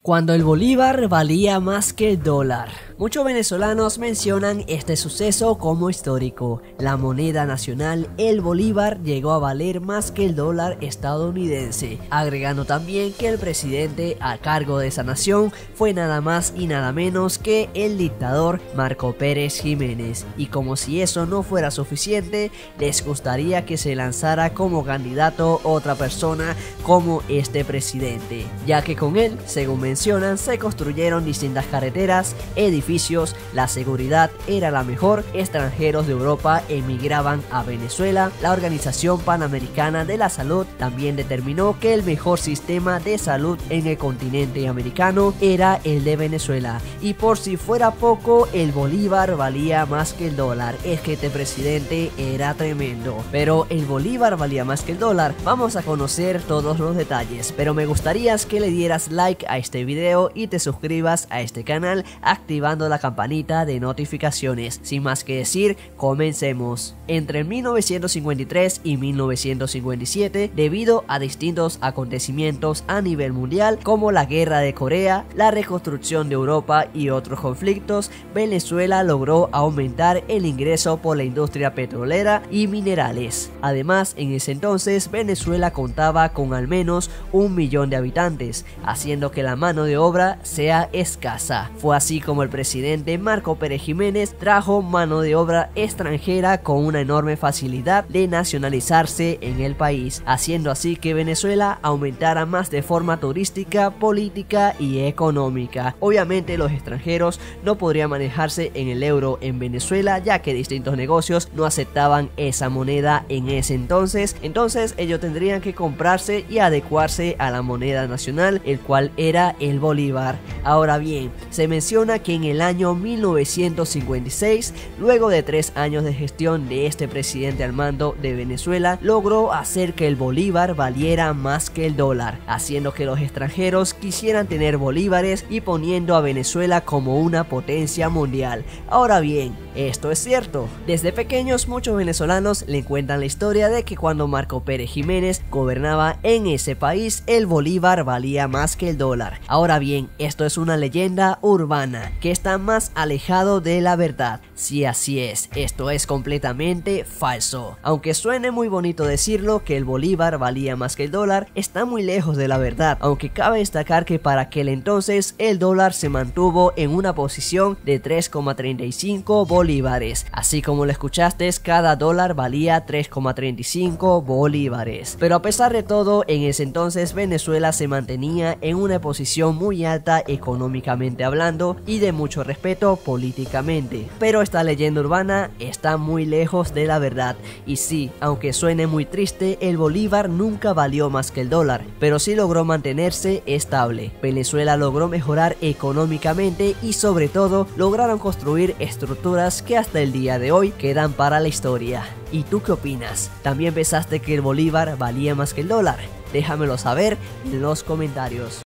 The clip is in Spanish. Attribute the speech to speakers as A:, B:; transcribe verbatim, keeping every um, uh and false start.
A: Cuando el bolívar valía más que el dólar. Muchos venezolanos mencionan este suceso como histórico. La moneda nacional, el bolívar, llegó a valer más que el dólar estadounidense, agregando también que el presidente a cargo de esa nación fue nada más y nada menos que el dictador Marco Pérez Jiménez. Y como si eso no fuera suficiente, les gustaría que se lanzara como candidato otra persona como este presidente, ya que con él, según mencionan, se construyeron distintas carreteras, edificios, la seguridad era la mejor, extranjeros de Europa emigraban a Venezuela, la Organización Panamericana de la Salud también determinó que el mejor sistema de salud en el continente americano era el de Venezuela, y por si fuera poco, el bolívar valía más que el dólar. Es que este presidente era tremendo. Pero el bolívar valía más que el dólar. Vamos a conocer todos los detalles, pero me gustaría que le dieras like a este video y te suscribas a este canal activando la campanita de notificaciones. Sin más que decir, comencemos. Entre mil novecientos cincuenta y tres y mil novecientos cincuenta y siete, debido a distintos acontecimientos a nivel mundial como la guerra de Corea, la reconstrucción de Europa y otros conflictos, Venezuela logró aumentar el ingreso por la industria petrolera y minerales. Además, en ese entonces Venezuela contaba con al menos un millón de habitantes, haciendo que la mano de obra sea escasa. Fue así como el presidente Marco Pérez Jiménez trajo mano de obra extranjera con una enorme facilidad de nacionalizarse en el país, haciendo así que Venezuela aumentara más de forma turística, política y económica. Obviamente los extranjeros no podrían manejarse en el euro en Venezuela, ya que distintos negocios no aceptaban esa moneda en ese entonces, entonces ellos tendrían que comprarse y adecuarse a la moneda nacional, el cual era el bolívar. Ahora bien, se menciona que en el año mil novecientos cincuenta y seis, luego de tres años de gestión de este presidente al mando de Venezuela, logró hacer que el bolívar valiera más que el dólar, haciendo que los extranjeros quisieran tener bolívares y poniendo a Venezuela como una potencia mundial. Ahora bien, esto es cierto. Desde pequeños muchos venezolanos le cuentan la historia de que cuando Marco Pérez Jiménez gobernaba en ese país, el bolívar valía más que el dólar. Ahora bien, esto es una leyenda urbana que está más alejado de la verdad. Si así es, esto es completamente falso. Aunque suene muy bonito decirlo que el bolívar valía más que el dólar, está muy lejos de la verdad, aunque cabe destacar que para aquel entonces el dólar se mantuvo en una posición de tres coma treinta y cinco bolívares. Así como lo escuchaste, cada dólar valía tres coma treinta y cinco bolívares. Pero a pesar de todo, en ese entonces Venezuela se mantenía en una posición muy alta económicamente hablando y de mucho respeto políticamente. Pero esta leyenda urbana está muy lejos de la verdad. Y sí, aunque suene muy triste, el bolívar nunca valió más que el dólar, pero sí logró mantenerse estable. Venezuela logró mejorar económicamente y sobre todo lograron construir estructuras que hasta el día de hoy quedan para la historia. ¿Y tú qué opinas? ¿También pensaste que el bolívar valía más que el dólar? Déjamelo saber en los comentarios.